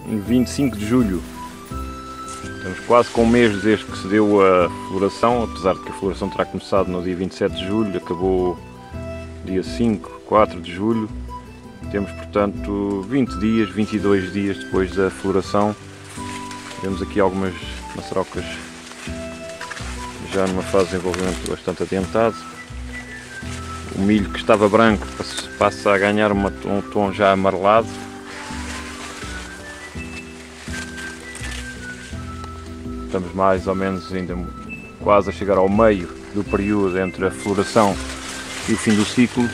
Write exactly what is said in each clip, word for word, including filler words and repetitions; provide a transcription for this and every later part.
vinte e cinco de julho. Estamos quase com um mês desde que se deu a floração, apesar de que a floração terá começado no dia vinte e sete de julho, acabou dia cinco, quatro de julho. Temos, portanto, vinte dias, vinte e dois dias depois da floração. Temos aqui algumas maçarocas já numa fase de desenvolvimento bastante adiantado. O milho que estava branco passa a ganhar uma, um tom já amarelado. Estamos mais ou menos ainda quase a chegar ao meio do período entre a floração e o fim do ciclo.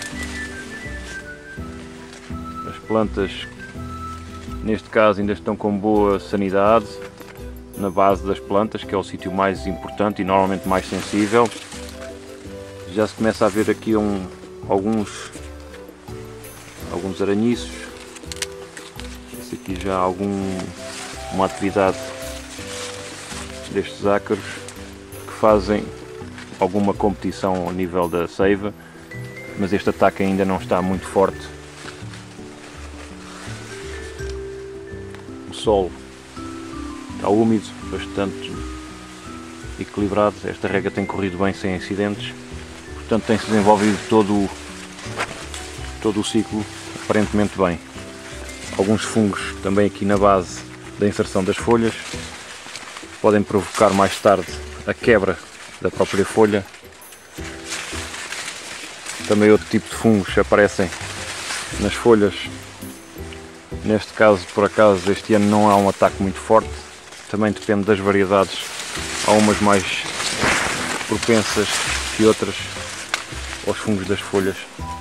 As plantas, neste caso, ainda estão com boa sanidade na base das plantas, que é o sítio mais importante e normalmente mais sensível. Já se começa a ver aqui um, alguns, alguns aranhiços. Esse aqui já há algum, uma atividade destes ácaros que fazem alguma competição ao nível da seiva, mas este ataque ainda não está muito forte. O solo está úmido, bastante equilibrado, esta rega tem corrido bem sem acidentes, portanto tem-se desenvolvido todo, todo o ciclo aparentemente bem. Alguns fungos também aqui na base da inserção das folhas podem provocar mais tarde a quebra da própria folha. Também outro tipo de fungos aparecem nas folhas. Neste caso, por acaso, este ano não há um ataque muito forte. Também depende das variedades. Há umas mais propensas que outras aos fungos das folhas.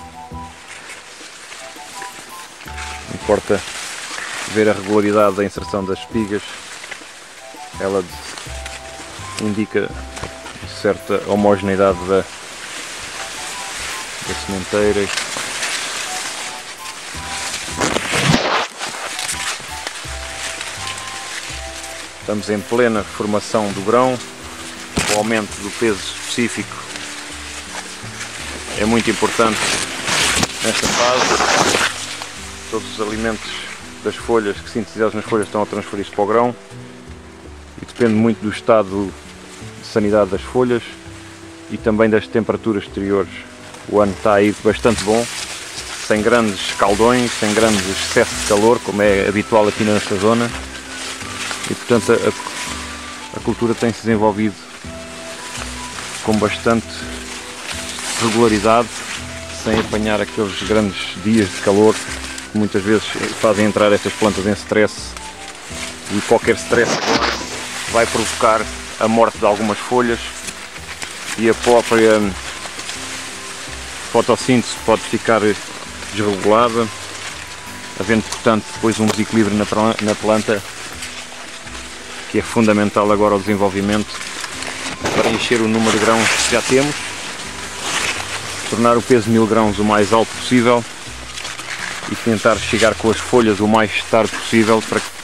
Importa ver a regularidade da inserção das espigas. Ela indica certa homogeneidade da, da sementeira. Estamos em plena formação do grão. O aumento do peso específico é muito importante nesta fase. Todos os alimentos das folhas que sintetizados nas folhas estão a transferir-se para o grão. E depende muito do estado de sanidade das folhas e também das temperaturas exteriores. O ano está aí bastante bom, sem grandes escaldões, sem grandes excessos de calor, como é habitual aqui nesta zona, e portanto a, a cultura tem-se desenvolvido com bastante regularidade, sem apanhar aqueles grandes dias de calor que muitas vezes fazem entrar estas plantas em stress, e qualquer stress vai provocar a morte de algumas folhas e a própria fotossíntese pode ficar desregulada, havendo portanto depois um desequilíbrio na planta, que é fundamental agora ao desenvolvimento, para encher o número de grãos que já temos, tornar o peso de mil grãos o mais alto possível e tentar chegar com as folhas o mais tarde possível para que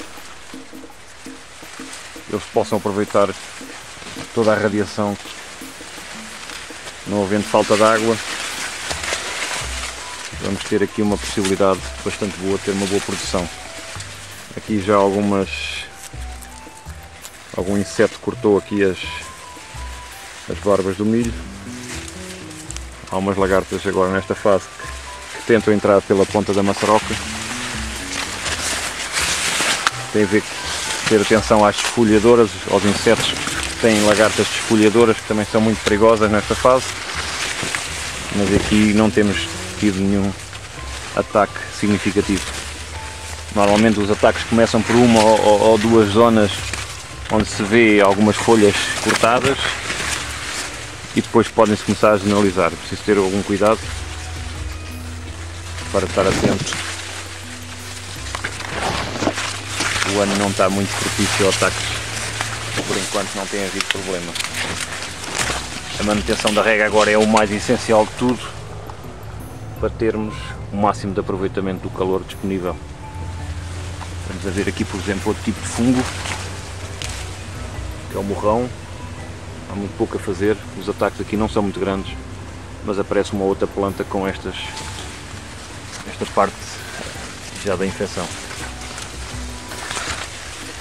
eles possam aproveitar toda a radiação, não havendo falta de água. Vamos ter aqui uma possibilidade bastante boa de ter uma boa produção. Aqui já algumas algum inseto cortou aqui as, as barbas do milho. Há umas lagartas agora nesta fase que, que tentam entrar pela ponta da maçaroca. Tem a ver com ter atenção às desfolhadoras, aos insetos que têm lagartas desfolhadoras, que também são muito perigosas nesta fase, mas aqui não temos tido nenhum ataque significativo. Normalmente os ataques começam por uma ou, ou duas zonas onde se vê algumas folhas cortadas e depois podem-se começar a generalizar. Preciso ter algum cuidado para estar atento. O ano não está muito propício a ataques, por enquanto não tem havido problema. A manutenção da rega agora é o mais essencial de tudo para termos o máximo de aproveitamento do calor disponível. Vamos a ver aqui, por exemplo, outro tipo de fungo, que é o morrão. Há muito pouco a fazer, os ataques aqui não são muito grandes, mas aparece uma outra planta com estas, esta parte já da infecção.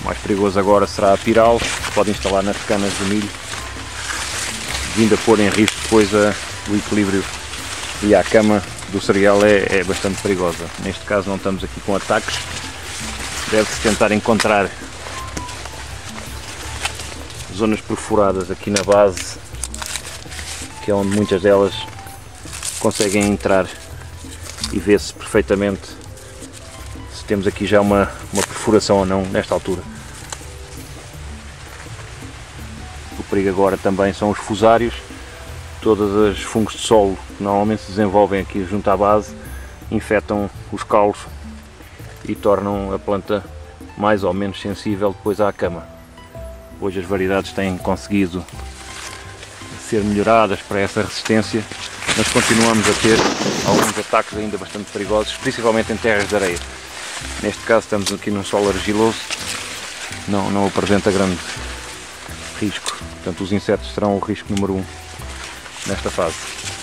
O mais perigoso agora será a piral, que pode instalar nas canas do milho, vindo a pôr em risco depois a, o equilíbrio, e a cama do cereal é, é bastante perigosa. Neste caso não estamos aqui com ataques, deve-se tentar encontrar zonas perfuradas aqui na base, que é onde muitas delas conseguem entrar, e vê-se perfeitamente se temos aqui já uma, uma perfuração ou não nesta altura. O perigo agora também são os fusários, todas as fungos de solo que normalmente se desenvolvem aqui junto à base infectam os caules e tornam a planta mais ou menos sensível depois à cama. Hoje as variedades têm conseguido ser melhoradas para essa resistência, mas continuamos a ter alguns ataques ainda bastante perigosos, principalmente em terras de areia. Neste caso estamos aqui num solo argiloso, não, não apresenta grande risco, portanto os insetos serão o risco número um nesta fase.